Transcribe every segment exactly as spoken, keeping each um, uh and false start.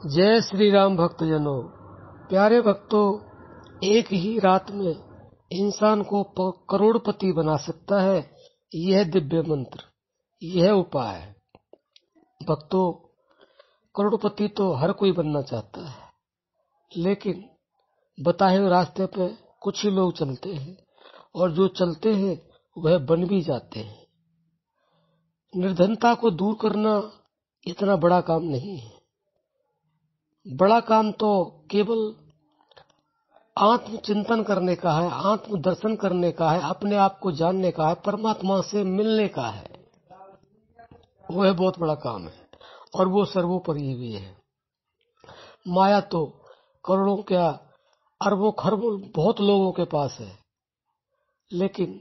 जय श्री राम भक्तजनों। प्यारे भक्तों, एक ही रात में इंसान को करोड़पति बना सकता है यह दिव्य मंत्र, यह उपाय है। भक्तों, करोड़पति तो हर कोई बनना चाहता है, लेकिन बताए हुए रास्ते पे कुछ ही लोग चलते हैं और जो चलते हैं वह बन भी जाते हैं। निर्धनता को दूर करना इतना बड़ा काम नहीं है। बड़ा काम तो केवल आत्मचिंतन करने का है, आत्म दर्शन करने का है, अपने आप को जानने का है, परमात्मा से मिलने का है। वह बहुत बड़ा काम है और वो सर्वोपरि भी है। माया तो करोड़ों क्या अरबों खरबों बहुत लोगों के पास है, लेकिन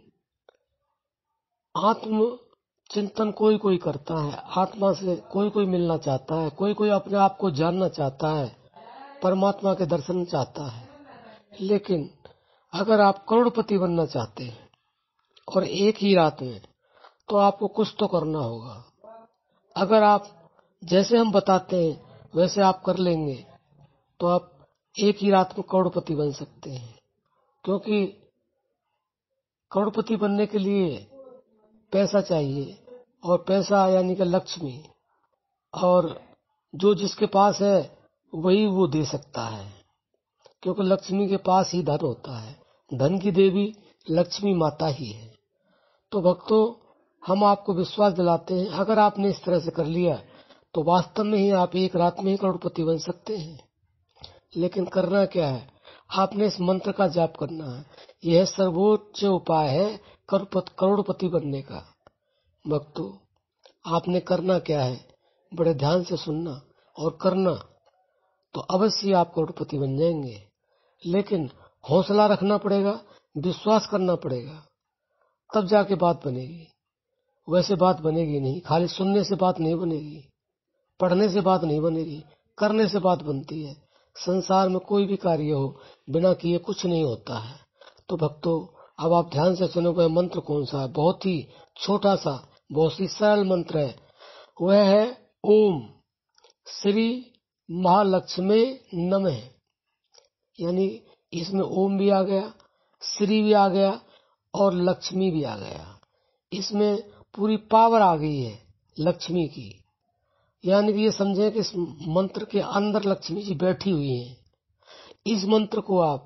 आत्म चिंतन कोई कोई करता है, आत्मा से कोई कोई मिलना चाहता है, कोई कोई अपने आप को जानना चाहता है, परमात्मा के दर्शन चाहता है। लेकिन अगर आप करोड़पति बनना चाहते हैं और एक ही रात में, तो आपको कुछ तो करना होगा। अगर आप जैसे हम बताते हैं वैसे आप कर लेंगे तो आप एक ही रात में करोड़पति बन सकते हैं। क्योंकि करोड़पति बनने के लिए पैसा चाहिए, और पैसा यानी कि लक्ष्मी, और जो जिसके पास है वही वो दे सकता है, क्योंकि लक्ष्मी के पास ही धन होता है। धन की देवी लक्ष्मी माता ही है। तो भक्तों, हम आपको विश्वास दिलाते हैं, अगर आपने इस तरह से कर लिया तो वास्तव में ही आप एक रात में ही करोड़पति बन सकते हैं। लेकिन करना क्या है? आपने इस मंत्र का जाप करना है। यह सर्वोच्च उपाय है करोड़पति बनने का। भक्तों, आपने करना क्या है? बड़े ध्यान से सुनना और करना, तो अवश्य आप करोड़पति बन जाएंगे। लेकिन हौसला रखना पड़ेगा, विश्वास करना पड़ेगा, तब जाके बात बनेगी। वैसे बात बनेगी नहीं, खाली सुनने से बात नहीं बनेगी, पढ़ने से बात नहीं बनेगी, करने से बात बनती है। संसार में कोई भी कार्य हो, बिना किए कुछ नहीं होता है। तो भक्तों, अब आप ध्यान से सुनो। वह मंत्र कौन सा है? बहुत ही छोटा सा, बहुत ही सरल मंत्र है। वह है ओम श्री महालक्ष्मी नमः। यानी इसमें ओम भी आ गया, श्री भी आ गया और लक्ष्मी भी आ गया। इसमें पूरी पावर आ गई है लक्ष्मी की। यानी कि ये समझे कि इस मंत्र के अंदर लक्ष्मी जी बैठी हुई हैं। इस मंत्र को आप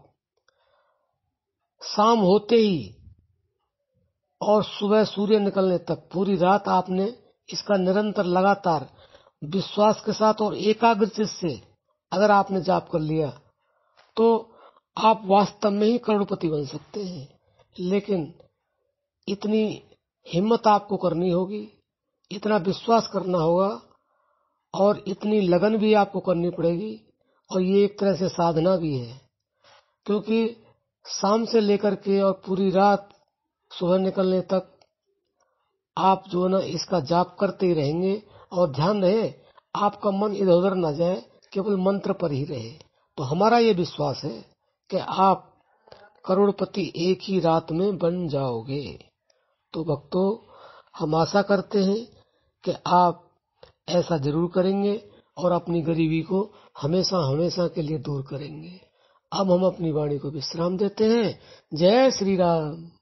शाम होते ही और सुबह सूर्य निकलने तक पूरी रात आपने इसका निरंतर लगातार विश्वास के साथ और एकाग्र चित्त से अगर आपने जाप कर लिया तो आप वास्तव में ही करोड़पति बन सकते हैं। लेकिन इतनी हिम्मत आपको करनी होगी, इतना विश्वास करना होगा और इतनी लगन भी आपको करनी पड़ेगी। और ये एक तरह से साधना भी है, क्योंकि शाम से लेकर के और पूरी रात सुबह निकलने तक आप जो ना इसका जाप करते ही रहेंगे। और ध्यान रहे आपका मन इधर उधर न जाए, केवल मंत्र पर ही रहे। तो हमारा ये विश्वास है कि आप करोड़पति एक ही रात में बन जाओगे। तो भक्तों, हम आशा करते हैं कि आप ऐसा जरूर करेंगे और अपनी गरीबी को हमेशा हमेशा के लिए दूर करेंगे। अब हम अपनी वाणी को विश्राम देते हैं। जय श्री राम।